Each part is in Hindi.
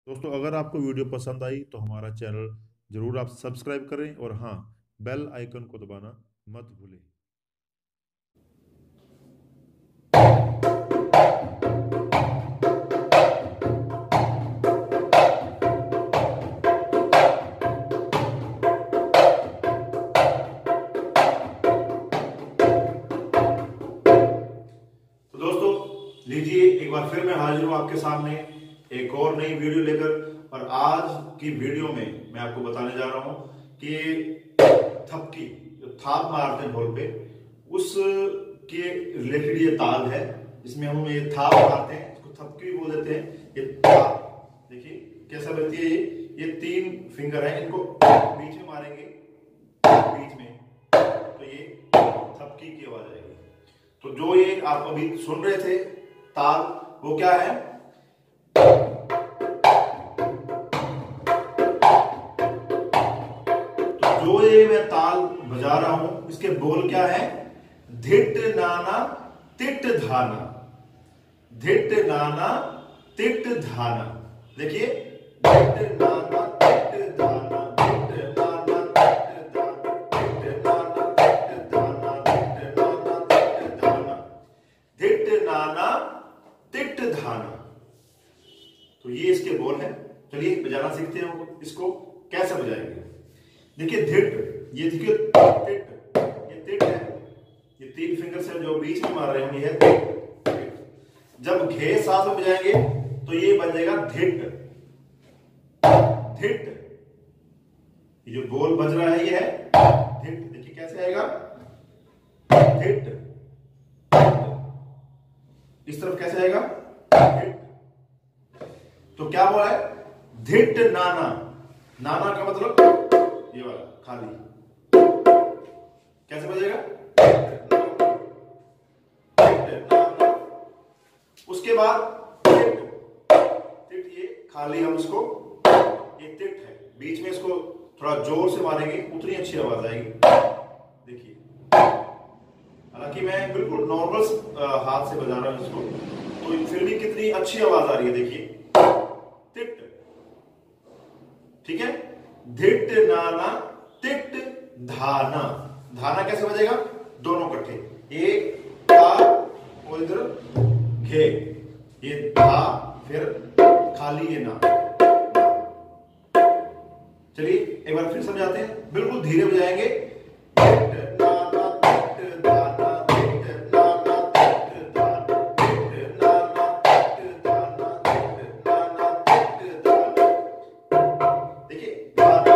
दोस्तों, अगर आपको वीडियो पसंद आई तो हमारा चैनल जरूर आप सब्सक्राइब करें और हाँ, बेल आइकन को दबाना मत भूलें। तो दोस्तों, लीजिए एक बार फिर मैं हाजिर हूं आपके सामने एक और नई वीडियो लेकर। और आज की वीडियो में मैं आपको बताने जा रहा हूं कि थपकी जो थाप मारते हैं ढोल पे, उस के रिलेटेड ये ताल है जिसमें हम ये थाप मारते हैं, इसको थपकी भी बोल देते हैं। ये थाप देखिए कैसा बजती है। ये तीन फिंगर है, इनको बीच में मारेंगे, बीच में, तो ये थपकी की आवाज आएगी। तो जो ये आप अभी सुन रहे थे ताल, वो क्या है? तो जो ये मैं ताल बजा रहा हूं, इसके बोल क्या है? धिट नाना तिट धाना, धिट नाना तिट धाना। देखिए, धिट नाना तिट धाना, धिट नाना तिट धाना, धिट नाना तिट धाना, धिट नाना तिट धाना, धिट नाना तिट धाना। तो ये इसके बोल है। चलिए बजाना सीखते हैं। इसको कैसे बजाएंगे? देखिए, धिट, ये देखिए तिट, ये तिट है, ये तीन फिंगर से जो बीच में मार रहे हैं, ये है तिट। जब घे साथ में बजाएंगे तो ये बन जाएगा धिट, धिट। ये जो बोल बज रहा है ये है धिट। देखिए कैसे आएगा? धिट, इस तरफ कैसे आएगा? धिट। तो क्या बोला है? धिट नाना। नाना का मतलब ये वाला खाली। कैसे बजेगा? उसके बाद तिट, तिट ये खाली, हम इसको, ये तिट है, बीच में इसको थोड़ा जोर से मारेंगे, उतनी अच्छी आवाज आएगी। देखिए, हालांकि मैं बिल्कुल नॉर्मल हाथ से बजा रहा हूं इसको, तो फिर भी कितनी अच्छी आवाज आ रही है। देखिए, तिट, ठीक है। धिट नाना तिट धाना। धाना कैसे बजेगा? दोनों इकट्ठे, एक धा और इधर घे, ये धा, फिर खाली ये ना। चलिए एक बार फिर समझाते हैं, बिल्कुल धीरे बजाएंगे। धिट नाना तिट धाना, धिट नाना तिट धाना, धिट नाना तिट धाना, धिट नाना तिट धाना। देखिए, धाना,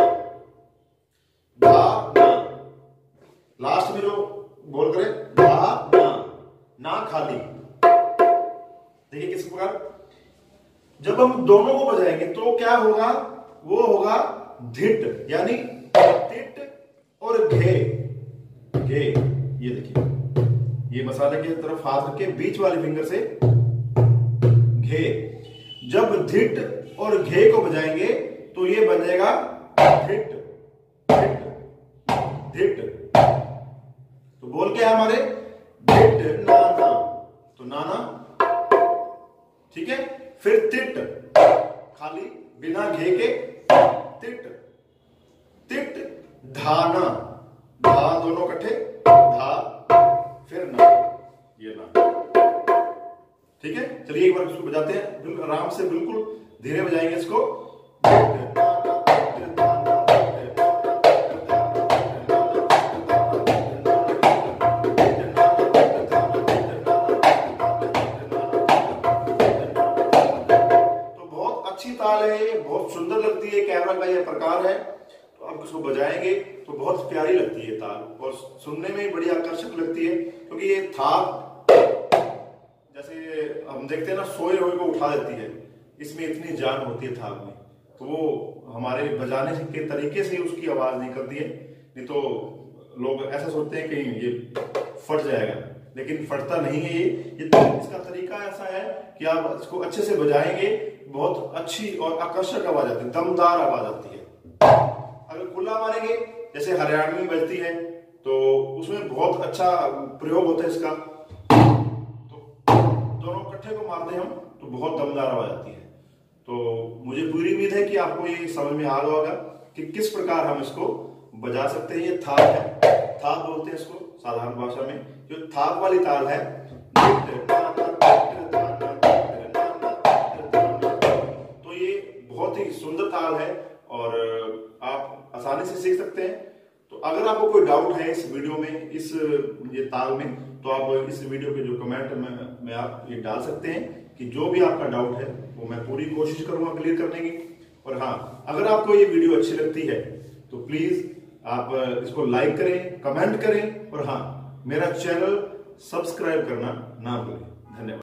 धाना, लास्ट में जो बोल करे धाना, ना खाली। देखिए किस प्रकार। जब हम दोनों को बजाएंगे तो क्या होगा? वो होगा धिट, यानी तिट और घे, घे। ये देखिए, ये मसाले की तरफ हाथ रख के बीच वाली फिंगर से घे। जब धिट और घे को बजाएंगे तो ये बन जाएगा धिट, धिट, धिट। तो बोल क्या है हमारे? धिट नाना, तो नाना, ठीक है। फिर तिट, खाली बिना घे के, तिट, तिट धाना, धा दोनों इकट्ठे, धा, फिर ना, ये ना। ठीक है। चलिए एक बार इसको बजाते हैं, बिल्कुल आराम से, बिल्कुल धीरे बजाएंगे इसको। अच्छी ताल है ये, बहुत सुंदर लगती है, कैमरा का ये प्रकार है। तो आप इसको बजाएंगे तो बहुत प्यारी लगती है ताल, और सुनने में बड़ी आकर्षक लगती है, क्योंकि ये थाप, जैसे हम देखते हैं ना, सोए हुए को उठा देती है, इसमें इतनी जान होती है थाप में। तो वो हमारे बजाने के तरीके से उसकी आवाज निकलती है। नहीं तो लोग ऐसा सोचते हैं कि ये फट जाएगा, लेकिन फटता नहीं है ये। इसका तरीका ऐसा है कि आप इसको अच्छे से बजाएंगे, बहुत अच्छी और आकर्षक आवाज आती है, दमदार आवाज आती है। अगर खुला मारेंगे, जैसे हरियाणवी बजती है, तो उसमें बहुत अच्छा प्रयोग होता है इसका। तो दोनों इकट्ठे को मारते हैं हम तो बहुत दमदार आवाज आती है। तो मुझे पूरी उम्मीद है कि आपको ये समझ में आ रहा होगा कि किस प्रकार हम इसको बजा सकते हैं। ये थाप है, थाप बोलते हैं इसको साधारण भाषा में। जो थाप वाली ताल है, तो ये बहुत ही सुंदर ताल है और आप आसानी से सीख सकते हैं। तो अगर आपको कोई डाउट है इस वीडियो में, इस ये ताल में, तो आप इस वीडियो के जो कमेंट में आप ये डाल सकते हैं कि जो भी आपका डाउट है वो मैं पूरी कोशिश करूंगा क्लियर करने की। और हाँ, अगर आपको ये वीडियो अच्छी लगती है तो प्लीज आप इसको लाइक करें, कमेंट करें और हाँ, मेरा चैनल सब्सक्राइब करना ना भूलें। धन्यवाद।